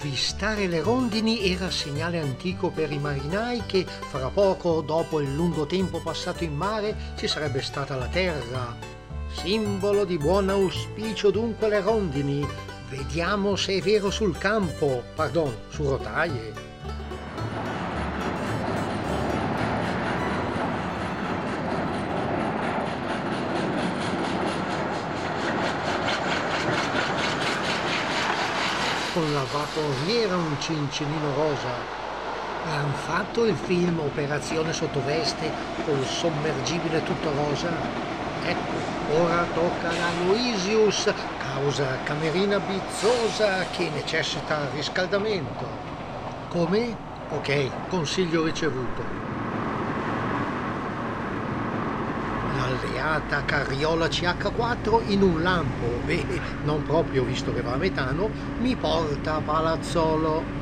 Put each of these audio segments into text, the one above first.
Avvistare le rondini era segnale antico per i marinai che fra poco, dopo il lungo tempo passato in mare, ci sarebbe stata la terra. Simbolo di buon auspicio dunque le rondini. Vediamo se è vero sul campo, pardon, su rotaie. Con la vaporiera un cincinino rosa. Han fatto il film Operazione Sottoveste col sommergibile tutto rosa? Ecco, ora tocca alla Aloysius, causa camerina bizzosa che necessita riscaldamento. Come? Ok, consiglio ricevuto. L'alleata carriola CH4 in un lampo, non proprio visto che va a metano, mi porta a Palazzolo.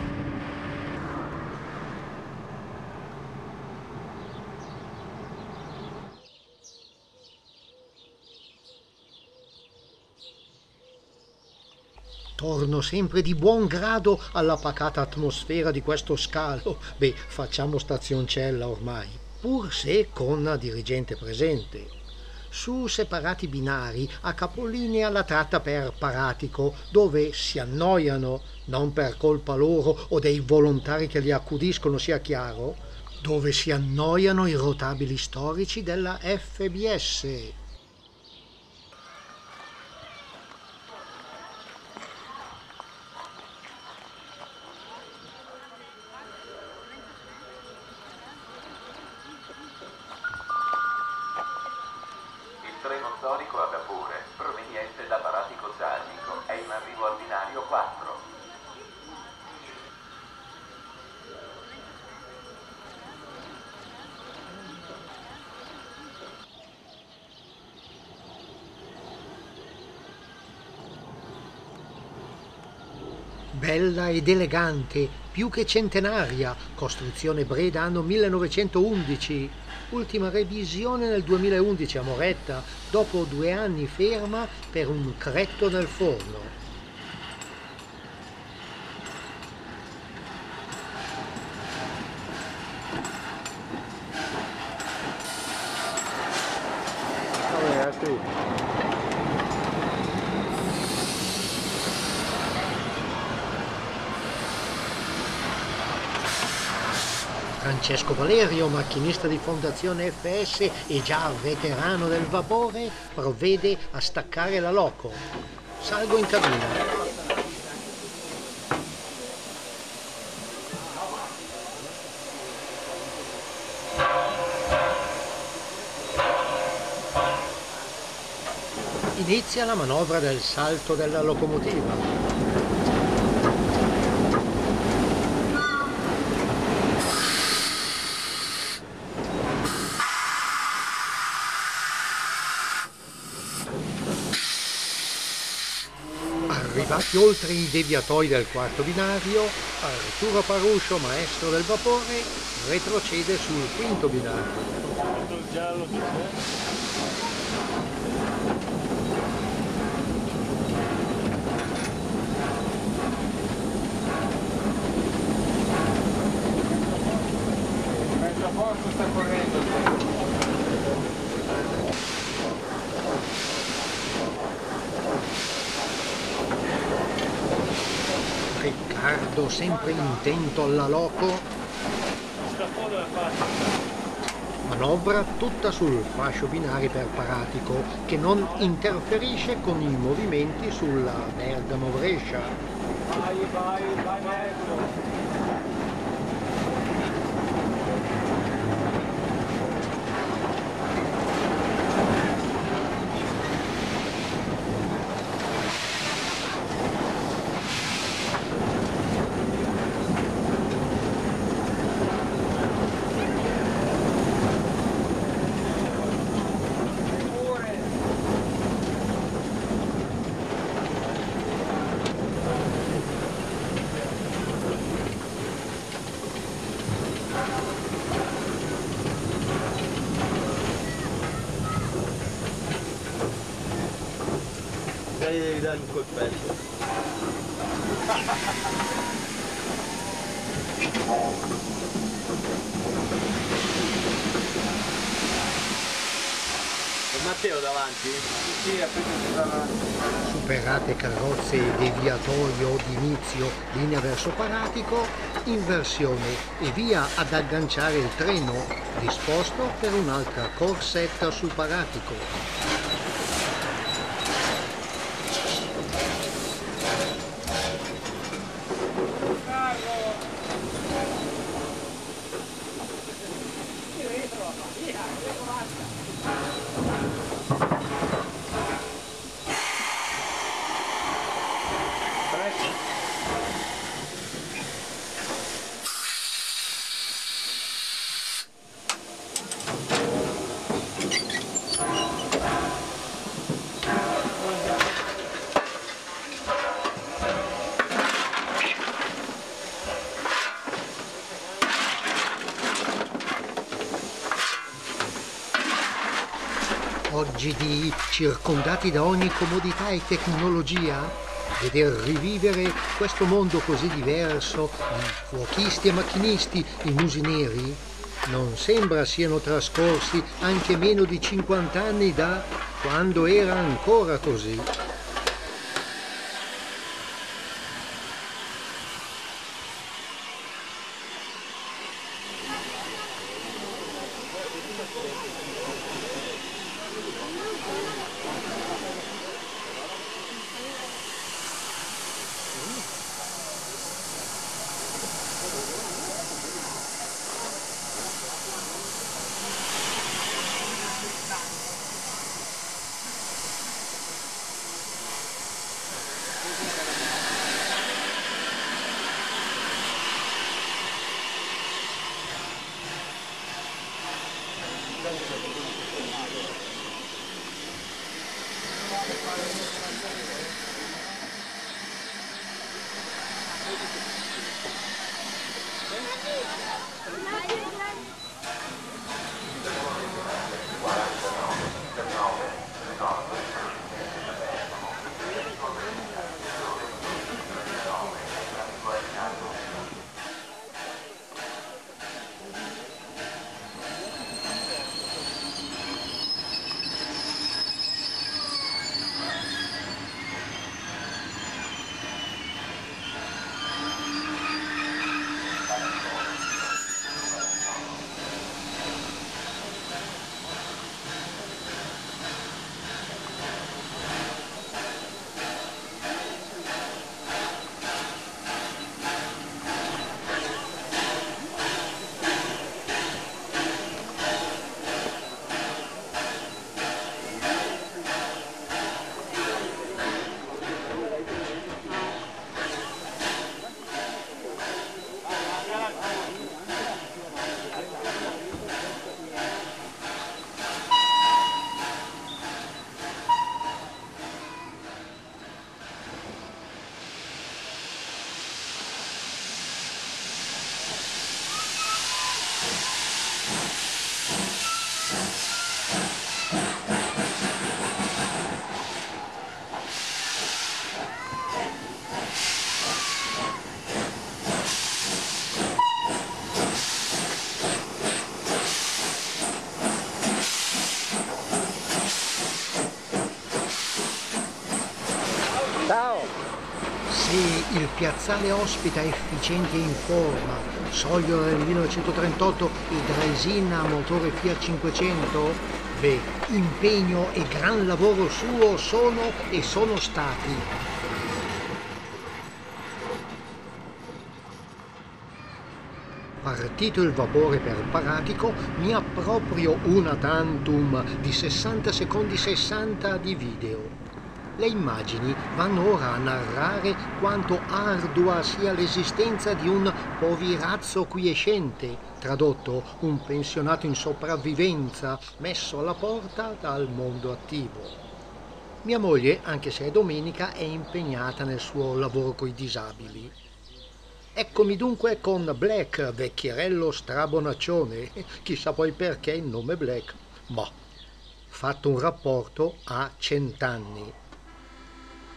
Torno sempre di buon grado alla pacata atmosfera di questo scalo. Facciamo stazioncella ormai, pur se con dirigente presente. Su separati binari a capolinea la tratta per Paratico, dove si annoiano, non per colpa loro o dei volontari che li accudiscono, sia chiaro, dove si annoiano i rotabili storici della FBS. Il treno storico a vapore proveniente da Paratico Sarnico è in arrivo al binario 4. Bella ed elegante, più che centenaria, costruzione Breda anno 1911, ultima revisione nel 2011 a Moretta, dopo 2 anni ferma per un cretto nel forno. Francesco Valerio, macchinista di Fondazione FS e già veterano del vapore, provvede a staccare la loco. Salgo in cabina. Inizia la manovra del salto della locomotiva. Arrivati oltre i deviatoi del quarto binario, Arturo Paruscio, maestro del vapore, retrocede sul quinto binario. Mezzo posto sta correndo. Riccardo sempre intento alla loco, manovra tutta sul fascio binari per Paratico che non interferisce con i movimenti sulla Bergamo-Brescia. Vai maestro. Devi dare un colpetto. Matteo davanti? Sì, Superate carrozze e deviatoio d'inizio, linea verso Paratico, inversione e via ad agganciare il treno, disposto per un'altra corsetta su Paratico. Oggi circondati da ogni comodità e tecnologia, veder rivivere questo mondo così diverso, i fuochisti e macchinisti, i musi neri, non sembra siano trascorsi anche meno di 50 anni da quando era ancora così. Ciao! Se il piazzale ospita efficienti e in forma, soglio del 1938 il Draisine a motore Fiat 500, beh, impegno e gran lavoro suo sono stati. Partito il vapore per Paratico, mi approprio una tantum di 60 secondi 60 di video. Le immagini vanno ora a narrare quanto ardua sia l'esistenza di un poverazzo quiescente, tradotto un pensionato in sopravvivenza, messo alla porta dal mondo attivo. Mia moglie, anche se è domenica, è impegnata nel suo lavoro coi disabili. Eccomi dunque con Black, vecchierello strabonaccione, chissà poi perché il nome Black, ma fatto un rapporto a 100 anni.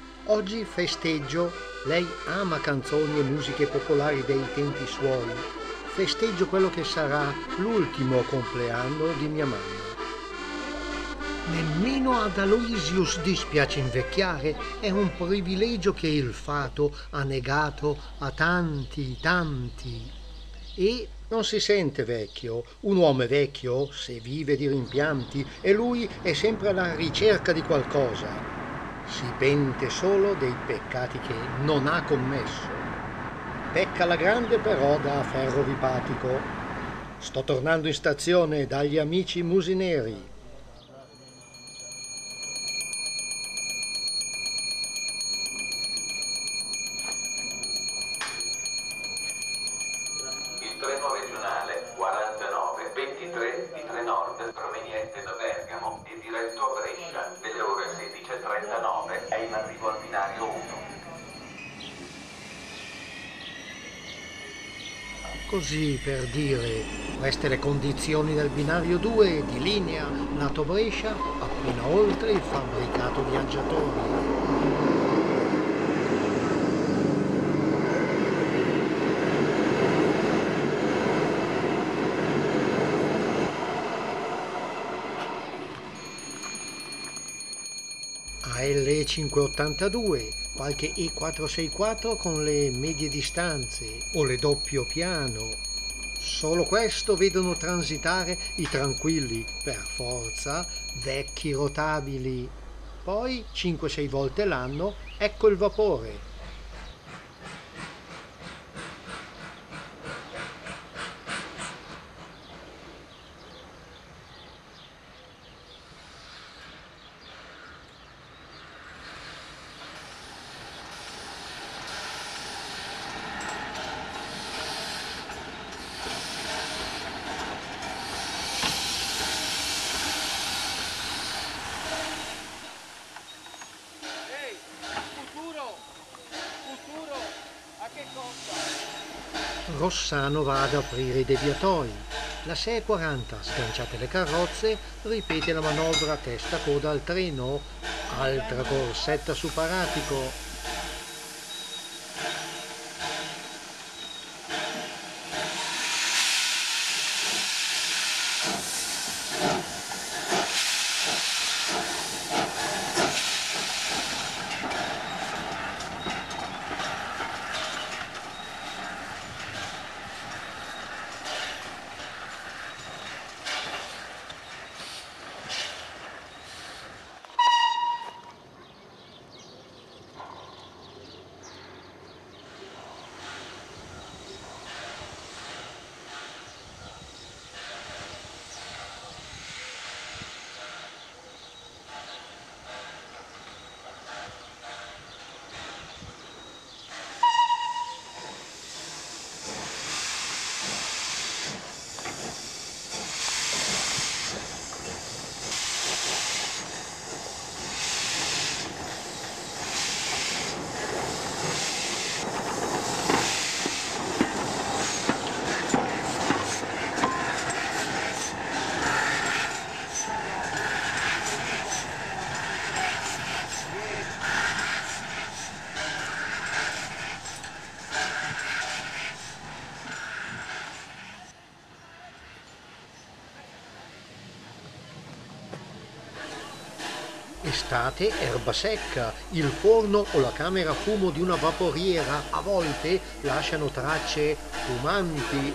Oggi festeggio, lei ama canzoni e musiche popolari dei tempi suoi, festeggio quello che sarà l'ultimo compleanno di mia mamma. Nemmeno ad Aloysius dispiace invecchiare, è un privilegio che il fato ha negato a tanti. E non si sente vecchio. Un uomo è vecchio se vive di rimpianti e lui è sempre alla ricerca di qualcosa. Si pente solo dei peccati che non ha commesso. Pecca alla grande però da ferro ripatico. Sto tornando in stazione dagli amici musineri. Il treno regionale 4923 di Trenord proveniente da Bergamo e diretto a Brescia delle ore 16:39 è in arrivo al binario 1. Così per dire, queste le condizioni del binario 2 di linea lato Brescia, appena oltre il fabbricato viaggiatori. AL 582, qualche E464 con le medie distanze o le doppio piano. Solo questo vedono transitare i tranquilli, per forza, vecchi rotabili. Poi 5-6 volte l'anno ecco il vapore. Rossano va ad aprire i deviatoi. La 640, sganciate le carrozze, ripete la manovra testa-coda al treno. Altra corsetta su Paratico. Estate, erba secca, il forno o la camera a fumo di una vaporiera a volte lasciano tracce fumanti.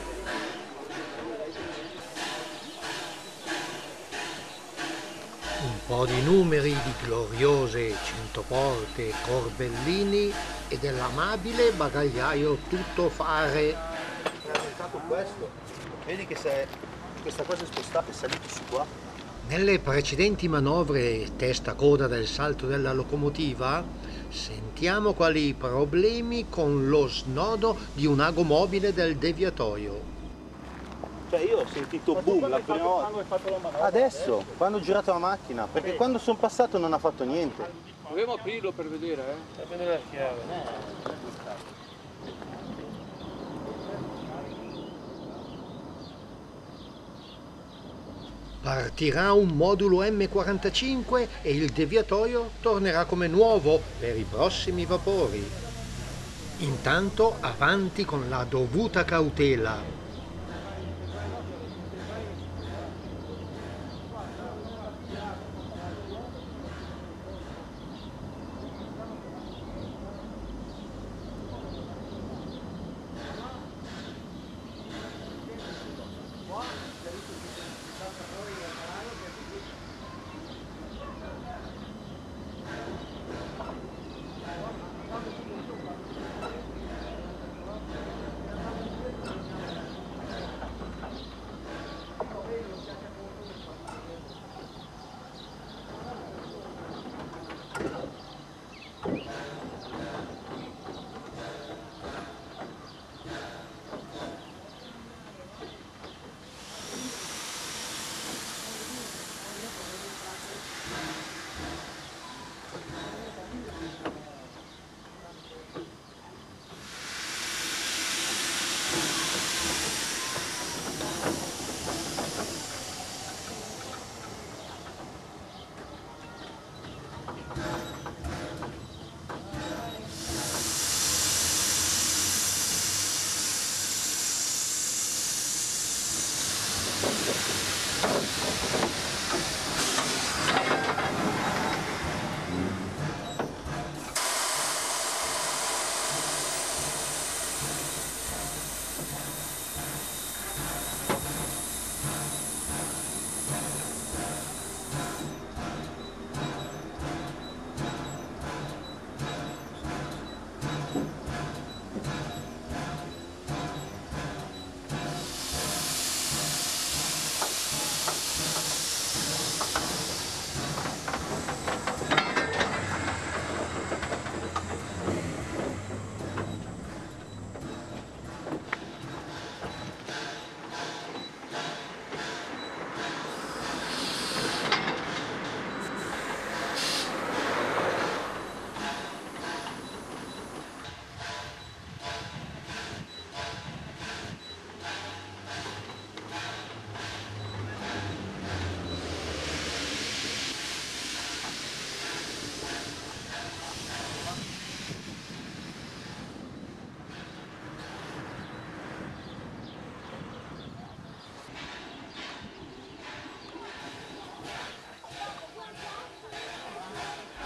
Un po' di numeri di gloriose 100 porte, corbellini e dell'amabile bagagliaio tuttofare. È aumentato questo. Vedi che se questa cosa è spostata è salito su qua. Nelle precedenti manovre testa-coda del salto della locomotiva sentiamo quali problemi con lo snodo di un ago mobile del deviatoio. Cioè io ho sentito boom la prima volta. Adesso, quando ho girato la macchina, perché quando sono passato non ha fatto niente. Dovevo aprirlo per vedere, Per vedere la chiave. Partirà un modulo M45 e il deviatoio tornerà come nuovo per i prossimi vapori. Intanto avanti con la dovuta cautela.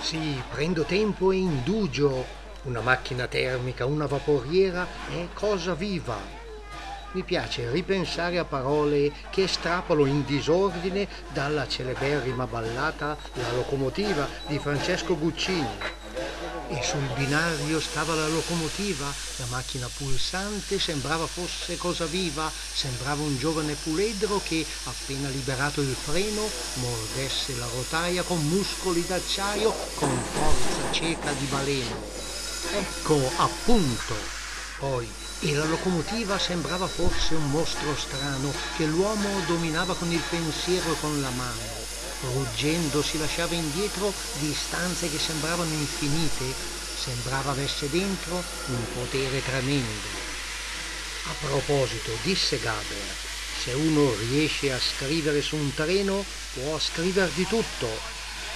Sì, prendo tempo e indugio. Una macchina termica, una vaporiera è cosa viva. Mi piace ripensare a parole che estrapolo in disordine dalla celeberrima ballata La locomotiva di Francesco Guccini. E sul binario stava la locomotiva, la macchina pulsante sembrava fosse cosa viva, sembrava un giovane puledro che, appena liberato il freno, mordesse la rotaia con muscoli d'acciaio, con forza cieca di baleno. Ecco, appunto. Poi, e la locomotiva sembrava forse un mostro strano che l'uomo dominava con il pensiero e con la mano. Ruggendo si lasciava indietro distanze che sembravano infinite, sembrava avesse dentro un potere tremendo. A proposito, disse Gaber, se uno riesce a scrivere su un treno può scrivere di tutto.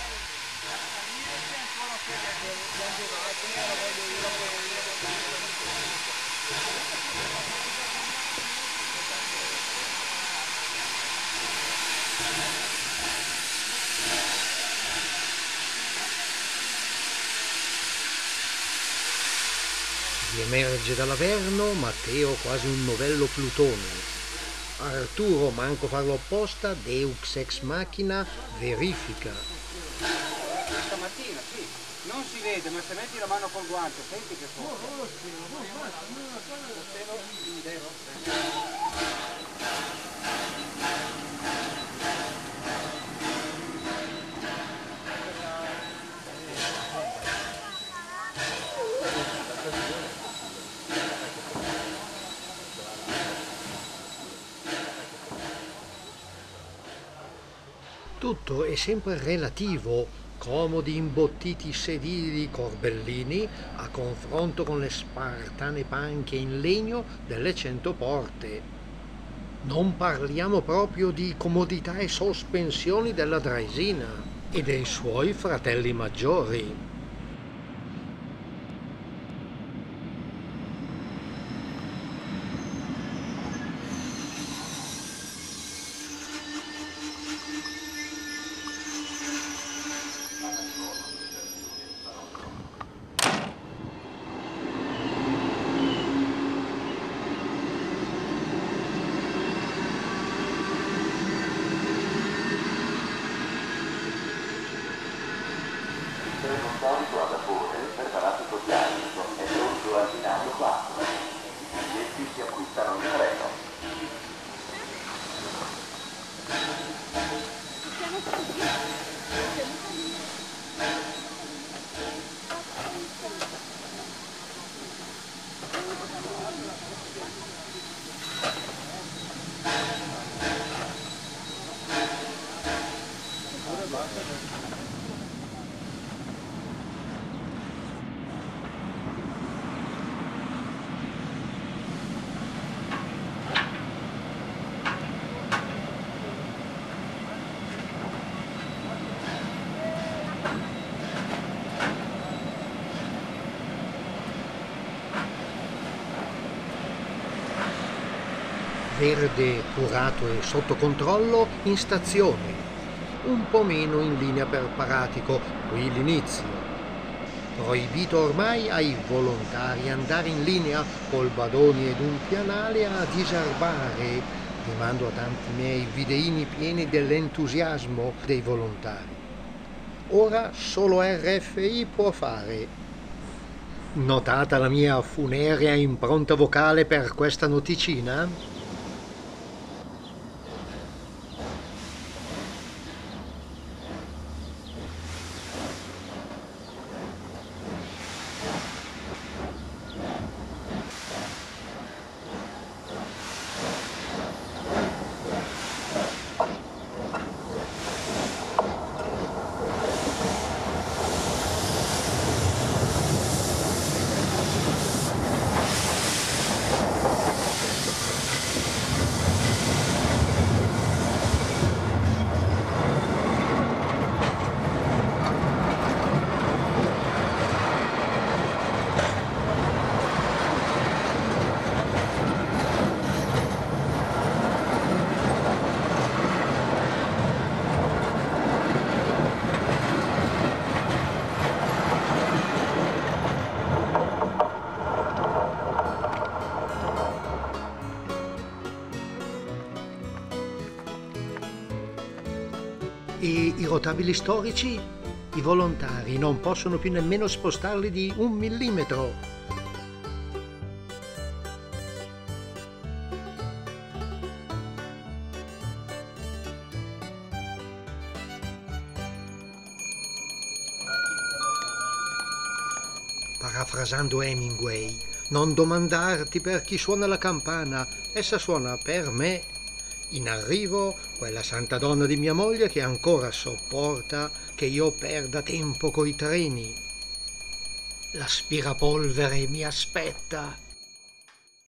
Riemerge dall'Averno Matteo quasi un novello Plutone. Arturo, manco farlo apposta, Deux ex machina, verifica. Stamattina, sì. Non si vede, ma se metti la mano col guanto, senti che forte. Tutto è sempre relativo, comodi imbottiti sedili corbellini a confronto con le spartane panche in legno delle 100 porte. Non parliamo proprio di comodità e sospensioni della Draisina e dei suoi fratelli maggiori. Storico a vapore preparato con ghiaccio è pronto al binario 4. I biglietti si acquistano in treno. Verde, curato e sotto controllo in stazione, un po' meno in linea per Paratico, qui l'inizio. Proibito ormai ai volontari andare in linea col badoni ed un pianale a diserbare. Rimando a tanti miei videini pieni dell'entusiasmo dei volontari. Ora solo RFI può fare. Notata la mia funerea impronta vocale per questa noticina? E i rotabili storici? I volontari non possono più nemmeno spostarli di 1 millimetro. Parafrasando Hemingway, non domandarti per chi suona la campana, essa suona per me. In arrivo quella santa donna di mia moglie che ancora sopporta che io perda tempo coi treni. L'aspirapolvere mi aspetta.